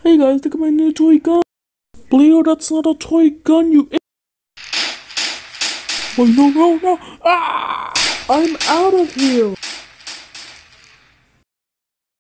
Hey guys, look at my new toy gun. Leo, that's not a toy gun, you Wait, no. Ah! I'm out of here.